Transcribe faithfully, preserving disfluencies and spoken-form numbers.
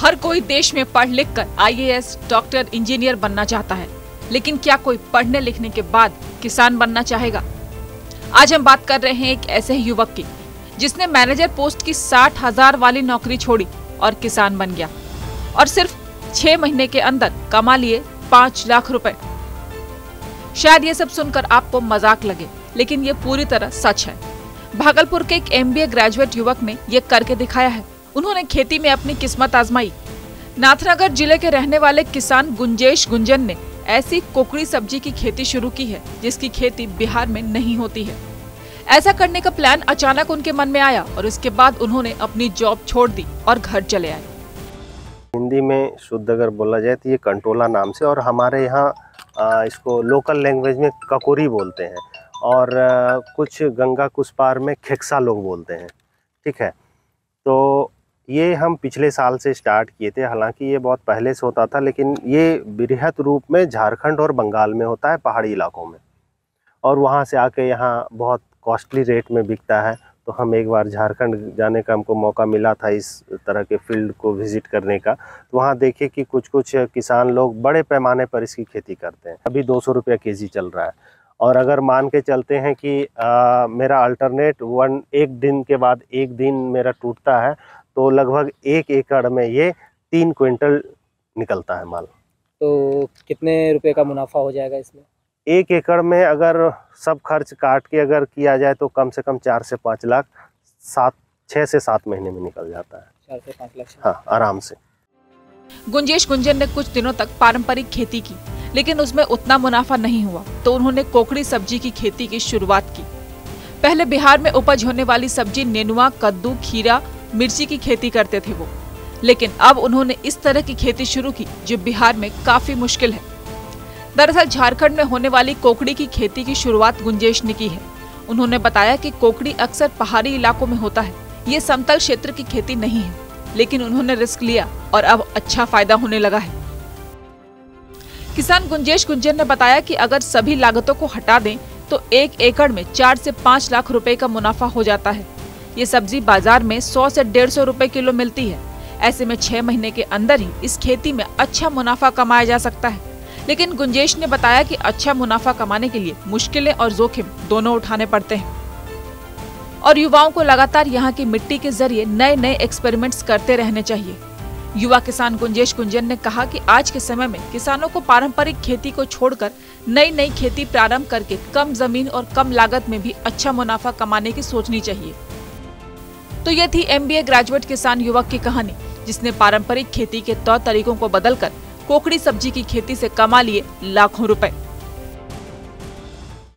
हर कोई देश में पढ़ लिख कर I A S, doctor, engineer बनना चाहता है, लेकिन क्या कोई पढ़ने लिखने के बाद किसान बनना चाहेगा? आज हम बात कर रहे हैं एक ऐसे ही युवक की जिसने मैनेजर पोस्ट की साठ हजार वाली नौकरी छोड़ी और किसान बन गया और सिर्फ छह महीने के अंदर कमा लिए पाँच लाख रुपए। शायद ये सब सुनकर आपको मजाक लगे, लेकिन ये पूरी तरह सच है। भागलपुर के एक एम बी ए ग्रेजुएट युवक ने ये करके दिखाया है। उन्होंने खेती में अपनी किस्मत आजमाई। नाथनगर जिले के रहने वाले किसान गुंजेश गुंजन ने ऐसी कोकड़ी सब्जी की खेती शुरू की है जिसकी खेती बिहार में नहीं होती है। ऐसा करने का प्लान अचानक उनके मन में आया और इसके बाद उन्होंने अपनी जॉब छोड़ दी और घर चले आए। हिंदी में शुद्ध अगर बोला जाए तो ये कंटोला नाम से, और हमारे यहाँ इसको लोकल लैंग्वेज में ककोरी बोलते हैं, और कुछ गंगा कुछ पार में खेक्सा लोग बोलते हैं। ठीक है, तो ये हम पिछले साल से स्टार्ट किए थे। हालांकि ये बहुत पहले से होता था, लेकिन ये बृहत रूप में झारखंड और बंगाल में होता है, पहाड़ी इलाकों में, और वहाँ से आके यहाँ बहुत कॉस्टली रेट में बिकता है। तो हम एक बार झारखंड जाने का हमको मौका मिला था इस तरह के फील्ड को विजिट करने का। तो वहाँ देखे कि कुछ कुछ किसान लोग बड़े पैमाने पर इसकी खेती करते हैं। अभी दो सौ रुपये के जी चल रहा है, और अगर मान के चलते हैं कि आ, मेरा अल्टरनेट वन एक दिन के बाद एक दिन मेरा टूटता है, तो लगभग एक एकड़ में ये तीन क्विंटल निकलता है माल। तो कितने रुपए का मुनाफा हो जाएगा इसमें? एक एकड़ में अगर सब खर्च काट के अगर किया जाए तो कम से कम चार से पाँच लाख सात छः से सात महीने में निकल जाता है। चार से पाँच लाख, हाँ, आराम से। गुंजेश गुंजन ने कुछ दिनों तक पारंपरिक खेती की, लेकिन उसमें उतना मुनाफा नहीं हुआ, तो उन्होंने कोकड़ी सब्जी की खेती की शुरुआत की। पहले बिहार में उपज होने वाली सब्जी नेनुआ, कद्दू, खीरा, मिर्ची की खेती करते थे वो, लेकिन अब उन्होंने इस तरह की खेती शुरू की जो बिहार में काफी मुश्किल है। दरअसल झारखंड में होने वाली कोकड़ी की खेती की शुरुआत गुंजेश ने की है। उन्होंने बताया कि कोकड़ी अक्सर पहाड़ी इलाकों में होता है, ये समतल क्षेत्र की खेती नहीं है, लेकिन उन्होंने रिस्क लिया और अब अच्छा फायदा होने लगा है। किसान गुंजेश गुंजन ने बताया कि अगर सभी लागतों को हटा दें तो एक एकड़ में चार से पाँच लाख रुपए का मुनाफा हो जाता है। ये सब्जी बाजार में सौ से डेढ़ सौ रुपए किलो मिलती है। ऐसे में छह महीने के अंदर ही इस खेती में अच्छा मुनाफा कमाया जा सकता है। लेकिन गुंजेश ने बताया कि अच्छा मुनाफा कमाने के लिए मुश्किलें और जोखिम दोनों उठाने पड़ते हैं, और युवाओं को लगातार यहाँ की मिट्टी के जरिए नए नए एक्सपेरिमेंट्स करते रहने चाहिए। युवा किसान गुंजेश गुंजन ने कहा कि आज के समय में किसानों को पारंपरिक खेती को छोड़कर नई नई खेती प्रारंभ करके कम जमीन और कम लागत में भी अच्छा मुनाफा कमाने की सोचनी चाहिए। तो ये थी एम बी ए ग्रेजुएट किसान युवक की कहानी, जिसने पारंपरिक खेती के तौर तरीकों को बदलकर कोकड़ी सब्जी की खेती से कमा लिए लाखों रुपए।